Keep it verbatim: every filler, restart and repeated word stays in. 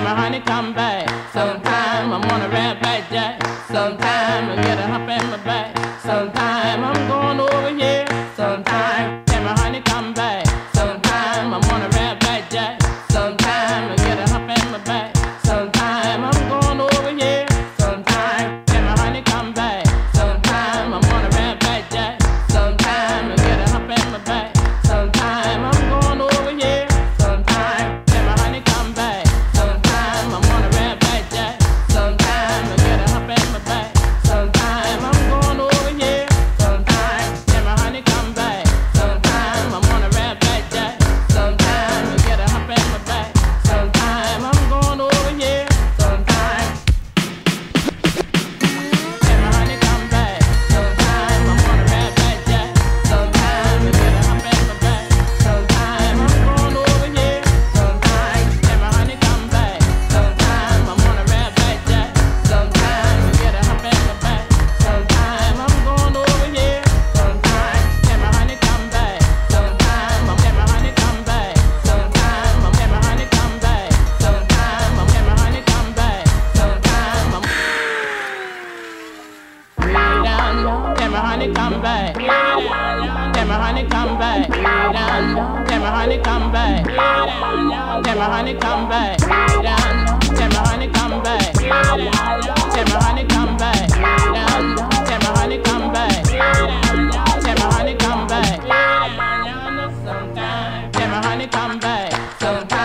my honey come back. Sometime I'm on a red back jack. Sometime I get a hump in my back. Sometime I'm going over here. Sometime can my honey come back. Sometime I'm on a red back jack. Sometime I get a hump in my back. Sometime I'm going over here. Sometime can my honey come back. Sometime I'm on a red back jack. Sometime I get a hump in my back. Sometime I'm going over here. Sometime can my honey come back. Sometime I'm on a red back jack. Sometime I get a hump in my back. Sometime I'm going over here. Sometime can my honey come back. Sometime I'm on a red back jack. Sometime I get a hump in my back. Sometime I'm going over here. Sometime can my honey come back. Sometime I'm on a red back jack. Sometime I get a hump in my back. Sometime I'm going over here. Sometime can my honey come back. Sometime I'm on a red back jack. Sometime I get a hump in my back. Sometime I'm going over here. Sometime can my honey come back. Sometime I'm can my honey come back. Sometime I'm can my honey come back. Sometime I'm can my honey come back. Sometime I'm way down low. Can my honey come back? Can my honey come back? Down low. Can my honey come back? Can my honey come back? Down low. Can my honey come back? Can my honey come back? Down low. Can my honey come back? Can my honey come back? Sometime. Can my honey come back? Sometime.